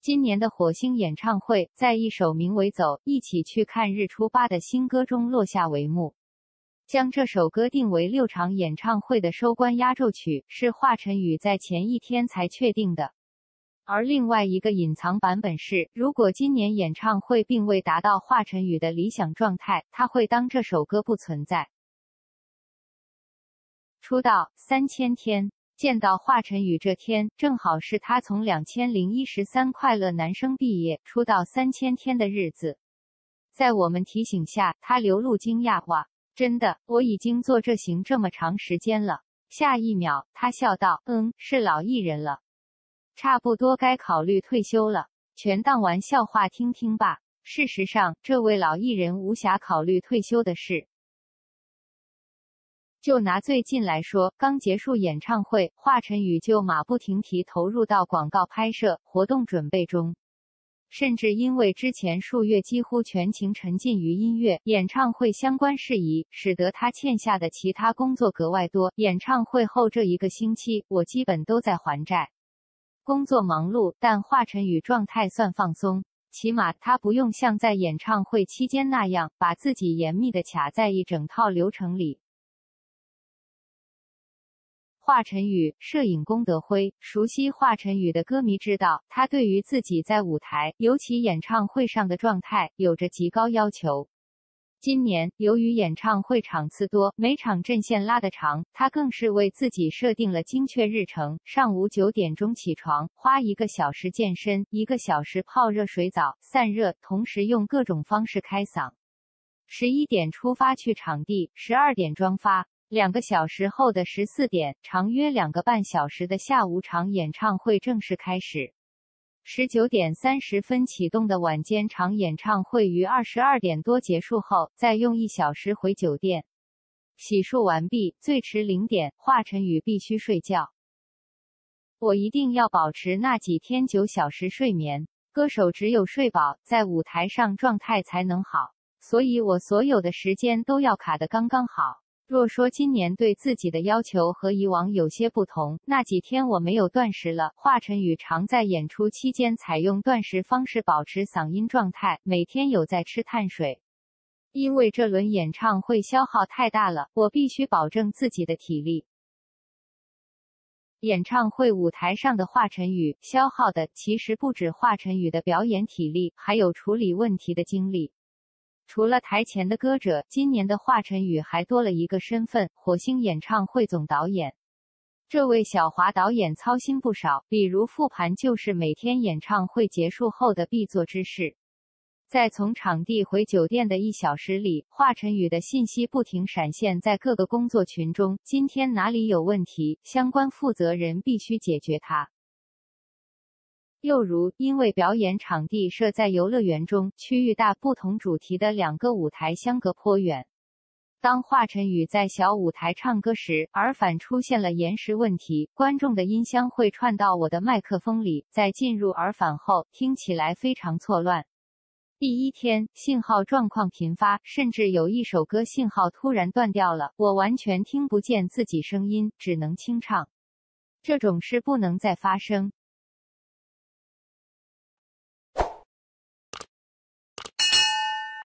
今年的火星演唱会在一首名为《走，一起去看日出吧》的新歌中落下帷幕，将这首歌定为6场演唱会的收官压轴曲，是华晨宇在前一天才确定的。而另外一个隐藏版本是，如果今年演唱会并未达到华晨宇的理想状态，他会当这首歌不存在。出道3000天，见到华晨宇这天，正好是他从2013快乐男声毕业，出道3000天的日子。在我们提醒下，他流露惊讶：“哇，真的，我已经做这行这么长时间了。”下一秒，他笑道：“是老艺人了，差不多该考虑退休了。”全当玩笑话听听吧。事实上，这位老艺人无暇考虑退休的事。就拿最近来说，刚结束演唱会，华晨宇就马不停蹄投入到广告拍摄、活动准备中。甚至因为之前数月几乎全情沉浸于音乐、演唱会相关事宜，使得他欠下的其他工作格外多。演唱会后这1个星期，我基本都在还债。工作忙碌，但华晨宇状态算放松，起码他不用像在演唱会期间那样，把自己严密地卡在一整套流程里。华晨宇，摄影龚德辉。熟悉华晨宇的歌迷知道，他对于自己在舞台，尤其演唱会上的状态，有着极高要求。今年，由于演唱会场次多，每场阵线拉得长，他更是为自己设定了精确日程：上午9点钟起床，花1个小时健身，1个小时泡热水澡散热，同时用各种方式开嗓。11点出发去场地，12点装发。2个小时后的14点，长约2个半小时的下午场演唱会正式开始。19点30分启动的晚间场演唱会于22点多结束后，再用1小时回酒店洗漱完毕，最迟0点，华晨宇必须睡觉。我一定要保持那几天9小时睡眠。歌手只有睡饱，在舞台上状态才能好，所以我所有的时间都要卡得刚刚好。若说今年对自己的要求和以往有些不同，那几天我没有断食了。华晨宇常在演出期间采用断食方式保持嗓音状态，每天有在吃碳水。因为这轮演唱会消耗太大了，我必须保证自己的体力。演唱会舞台上的华晨宇消耗的其实不止华晨宇的表演体力，还有处理问题的精力。除了台前的歌者，今年的华晨宇还多了一个身份——火星演唱会总导演。这位小华导演操心不少，比如复盘就是每天演唱会结束后的必做之事。在从场地回酒店的1小时里，华晨宇的信息不停闪现在各个工作群中，今天哪里有问题，相关负责人必须解决它。又如，因为表演场地设在游乐园中，区域大，不同主题的2个舞台相隔颇远。当华晨宇在小舞台唱歌时，耳返出现了延时问题，观众的音箱会串到我的麦克风里，在进入耳返后，听起来非常错乱。第1天，信号状况频发，甚至有一首歌信号突然断掉了，我完全听不见自己声音，只能清唱。这种事不能再发生。